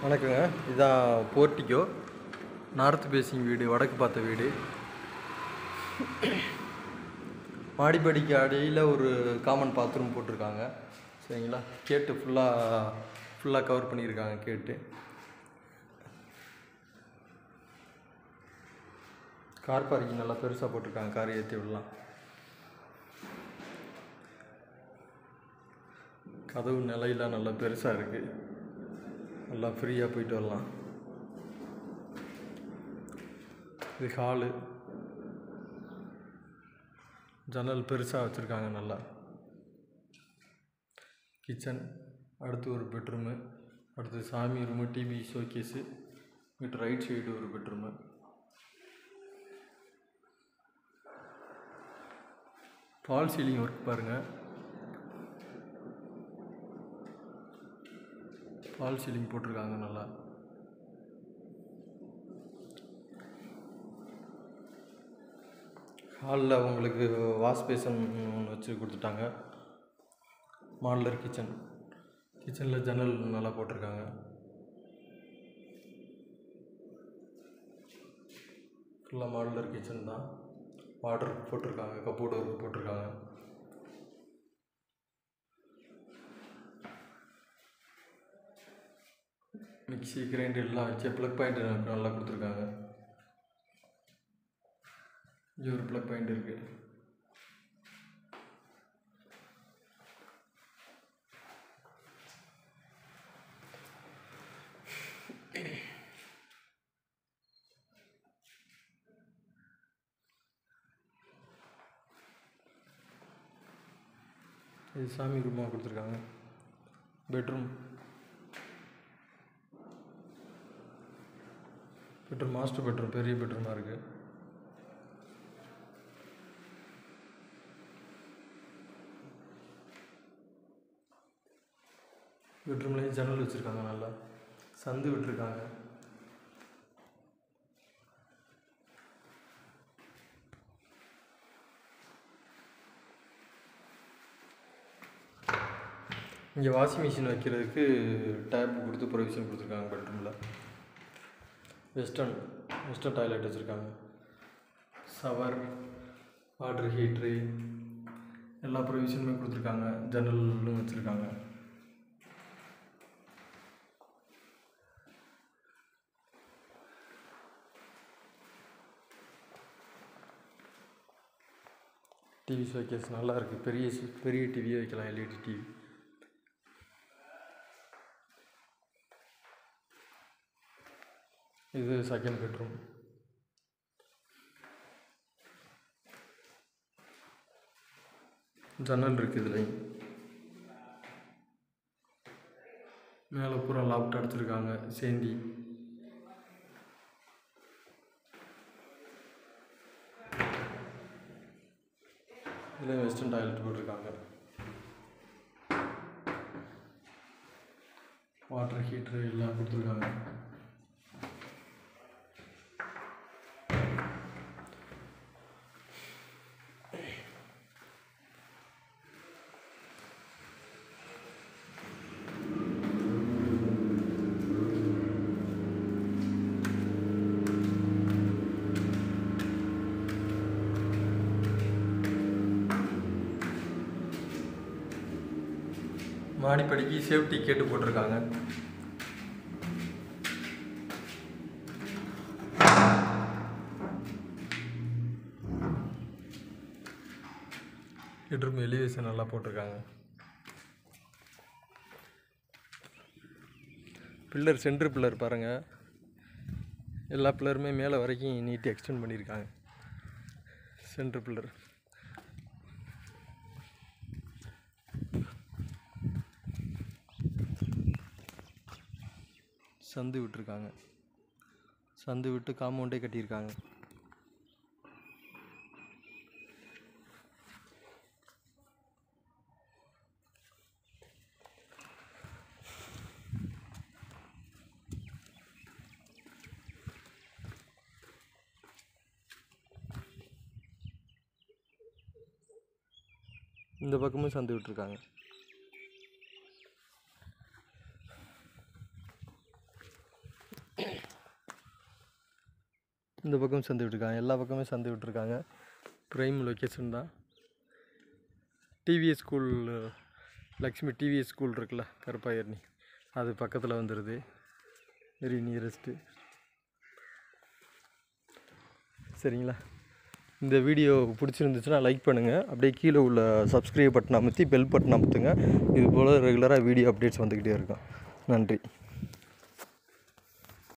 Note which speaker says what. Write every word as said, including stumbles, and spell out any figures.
Speaker 1: வணக்கங்க. இதான் portico, north facing வீடு, வடக்கு பார்த்த வீடு. மாடிப்படிக்கு அடியில் ஒரு காமன் பாத்ரூம் போட்டிருக்காங்க. சரிங்களா, கேட்டு ஃபுல்லாக ஃபுல்லாக கவர் பண்ணியிருக்காங்க. கேட்டு கார் பார்க்கிங் நல்லா பெருசாக போட்டிருக்காங்க. கார் ஏற்றி விடலாம். கதவு நிலையெல்லாம் நல்லா பெருசாக இருக்குது. நல்லா ஃப்ரீயாக போயிட்டு வரலாம். இது ஹாலு, ஜன்னல் பெருசாக வச்சுருக்காங்க. நல்லா கிச்சன், அடுத்து ஒரு பெட்ரூமு, அடுத்து சாமி ரூமு, டிவி ஷோகேஸு, வீட்டு ரைட் சைடு ஒரு பெட்ரூமு. ஃபால் சீலிங் ஒர்க் பாருங்கள். ஃபால் சீலிங் போட்டிருக்காங்க. நல்லா ஹாலில் உங்களுக்கு வாஷ் பேசன் ஒன்று வச்சு கொடுத்துட்டாங்க. மாடலர் கிச்சன், கிச்சனில் ஜன்னல் நல்லா போட்டிருக்காங்க. ஃபுல்லாக மாடலர் கிச்சன் தான். வாட்டர் போட்டிருக்காங்க, கப்போர்டு ஒர்க் போட்டிருக்காங்க. மிக்சி, கிரைண்டர் எல்லாம் வச்சு ப்ளக் பாயிண்ட் நல்லா கொடுத்துருக்காங்க. இங்கே ஒரு ப்ளக் பாயிண்ட் இருக்குது. இது சாமி ரூமாக கொடுத்துருக்காங்க. பெட்ரூம் பெட்ரூம் மாஸ்டர் பெட்ரூம், பெரிய பெட்ரூமாக இருக்குது. பெட்ரூம்லேயும் ஜன்னல் வச்சுருக்காங்க. நல்லா சந்து விட்டுருக்காங்க. இங்கே வாஷிங் மிஷின் வைக்கிறதுக்கு டேப் கொடுத்து ப்ரொவிஷன் கொடுத்துருக்காங்க. பெட்ரூமில் வெஸ்டர்ன் வெஸ்டர்ன் டாய்லெட் வச்சுருக்காங்க. ஷவர், வாட்டர் ஹீட்ரு, எல்லா ப்ரொவிஷனுமே கொடுத்துருக்காங்க. ஜன்னலும் வச்சுருக்காங்க. டிவி ஷோகேஸ் நல்லா இருக்குது. பெரிய பெரிய டிவியே வைக்கலாம், எல்இடி டிவி. இது செகண்ட் பெட்ரூம். ஜன்னல் இருக்குது. இதுலேயும் மேலே பூரா லாப்ட் அடிச்சிருக்காங்க. சேந்தி இதில் வெஸ்டர்ன் டாய்லெட் போட்டிருக்காங்க. வாட்டர் ஹீட்ரு எல்லாம் கொடுத்துருக்காங்க. மாடிப்படிக்கு சேஃப்டி கேட்டு போட்டிருக்காங்க. பெட்ரூம் எலிவேஷன் நல்லா போட்டிருக்காங்க. பில்லர், சென்ட்ரு பில்லர் பாருங்கள். எல்லா பில்லருமே மேலே வரைக்கும் நீட்டி எக்ஸ்டெண்ட் பண்ணியிருக்காங்க. சென்ட்ரு பில்லர் சந்து விட்டுருக்காங்க. சந்து விட்டு காம்பவுண்டே கட்டியிருக்காங்க. இந்த பக்கமும் சந்து விட்டுருக்காங்க. இந்த பக்கம் சந்து விட்டுருக்காங்க, எல்லா பக்கமே சந்து விட்டுருக்காங்க. ப்ரைம் லொக்கேஷன் தான். TVS school, Lakshmi TVS school இருக்குல்ல கருப்பாயரணி, அது பக்கத்தில் வந்துடுது, வெரி நியரஸ்ட்டு. சரிங்களா? இந்த வீடியோ பிடிச்சிருந்துச்சுன்னா லைக் பண்ணுங்கள். அப்படியே கீழே உள்ள சப்ஸ்கிரைப் பட்டன் அமுத்தி பெல் பட்டன் அமுத்துங்க. இது போல் ரெகுலராக வீடியோ அப்டேட்ஸ் வந்துக்கிட்டே இருக்கும். நன்றி.